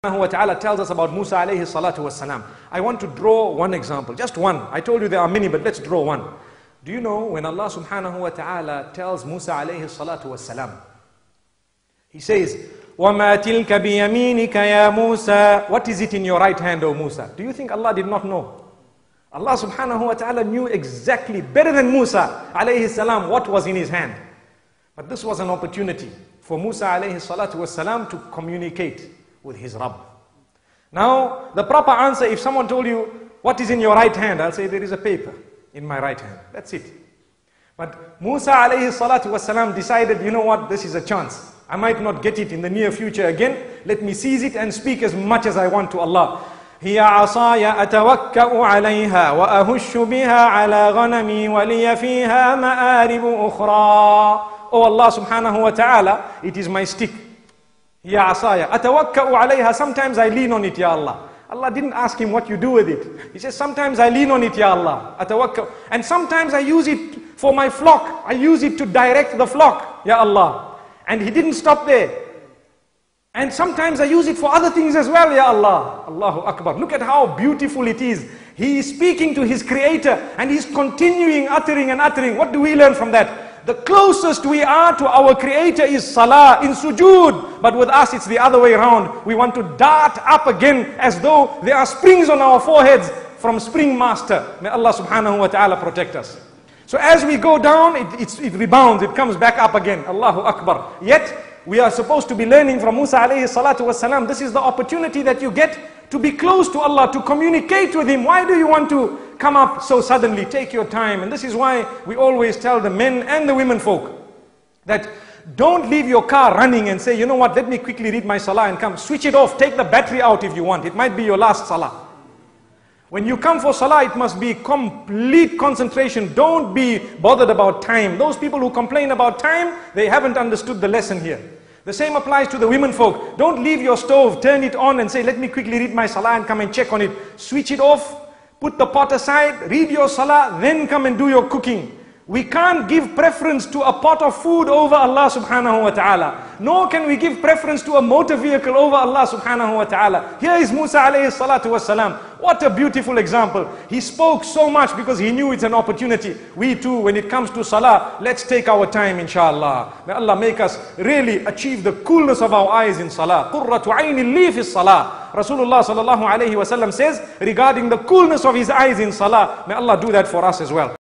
wa ta'ala tells us about Musa alayhi salatu wassalam. I want to draw one example, just one. I told you there are many, but let's draw one. Do you know when Allah subhanahu wa ta'ala tells Musa alayhi salatu wassalam, He says, وَمَا تِلْكَ بِيَمِينِكَ يَا مُوسَى. What is it in your right hand, O Musa? Do you think Allah did not know? Allah subhanahu wa ta'ala knew exactly, better than Musa alayhi salam, what was in his hand. But this was an opportunity for Musa alayhi salatu wassalam to communicate with his Rabb. Now, the proper answer, if someone told you, what is in your right hand? I'll say, there is a paper in my right hand. That's it. But Musa alayhi salatu wassalam decided, you know what, this is a chance. I might not get it in the near future again. Let me seize it and speak as much as I want to Allah. هي عصاي أتوكأ عليها وأهش بها على غنمي ولي فيها مآرب أخرى. Oh Allah subhanahu wa ta'ala, it is my stick. هي عصاي أتوكأ عليها. Sometimes I lean on it, Ya Allah. Allah didn't ask him what you do with it. He says, sometimes I lean on it, Ya Allah. أتوكأ. And sometimes I use it for my flock. I use it to direct the flock, Ya Allah. And he didn't stop there. And sometimes I use it for other things as well, Ya Allah. Allahu Akbar. Look at how beautiful it is. He is speaking to his creator and he's continuing uttering and uttering. What do we learn from that? The closest we are to our creator is salah, in sujood. But with us it's the other way around. We want to dart up again as though there are springs on our foreheads from Spring Master. May Allah subhanahu wa ta'ala protect us. So as we go down, it rebounds, it comes back up again. Allahu Akbar. Yet, we are supposed to be learning from Musa alayhi salatu wasalam. This is the opportunity that you get to be close to Allah, to communicate with Him. Why do you want to come up so suddenly? Take your time. And this is why we always tell the men and the women folk that don't leave your car running and say, you know what, let me quickly read my salah and come. Switch it off, take the battery out if you want. It might be your last salah. When you come for salah, it must be complete concentration. Don't be bothered about time. Those people who complain about time, they haven't understood the lesson here. The same applies to the women folk. Don't leave your stove, turn it on and say, let me quickly read my salah and come and check on it. Switch it off, put the pot aside, read your salah, then come and do your cooking. We can't give preference to a pot of food over Allah subhanahu wa ta'ala. Nor can we give preference to a motor vehicle over Allah subhanahu wa ta'ala. Here is Musa alayhi salatu wasalam. What a beautiful example. He spoke so much because he knew it's an opportunity. We too, when it comes to salah, let's take our time inshallah. May Allah make us really achieve the coolness of our eyes in salah. قُرَّةُ عَيْنِ لِي فِي الصَّلَاةِ. Rasulullah sallallahu alayhi wa sallam says regarding the coolness of his eyes in salah. May Allah do that for us as well.